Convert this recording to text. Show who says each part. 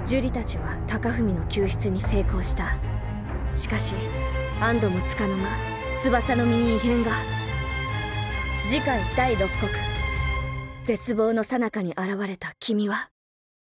Speaker 1: 樹里たちは高文の救出に成功した。しかし安堵もつかの間、翼の身に異変が。次回第6国、絶望の最中に現れた君は